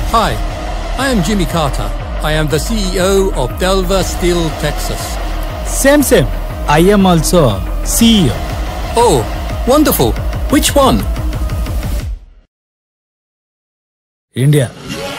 Hi, I am Jimmy Carter. I am the CEO of Delver Steel, Texas. Same. I am also CEO. Oh, wonderful. Which one? India.